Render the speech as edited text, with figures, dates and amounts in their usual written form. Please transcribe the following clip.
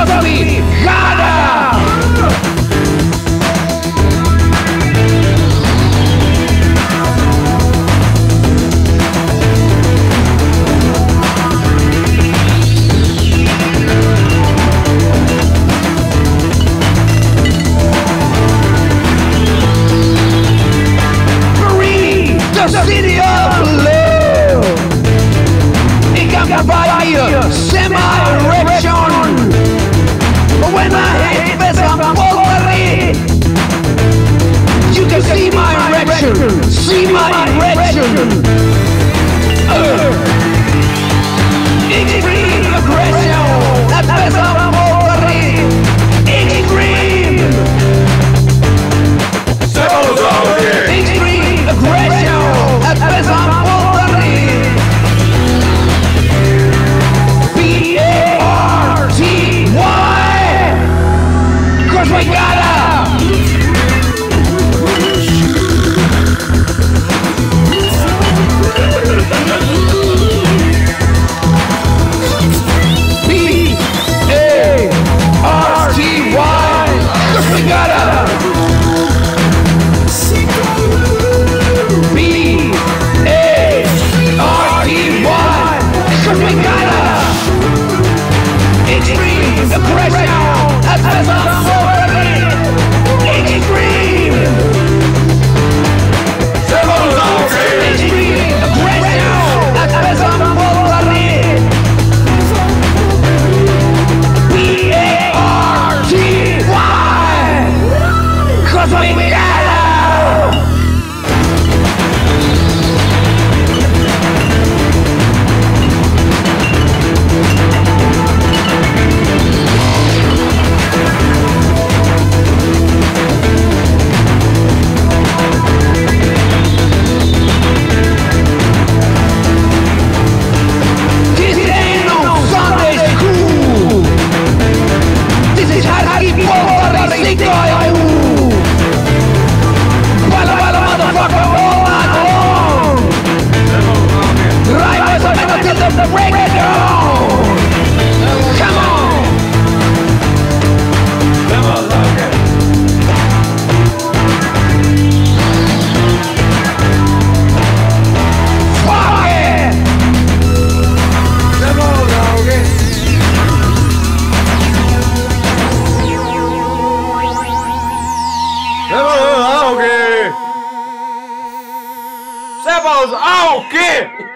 'cause we gotta. The city of love. It can provide me a semi-erection. But when my head is on Wolverine, you can see my erection. See my erection. Extreme aggression. That's best of Wolverine. Extreme. Extreme aggression. That's best of Wolverine. B-A-R-T-Y. 'Cause we gotta. Sepos, okay!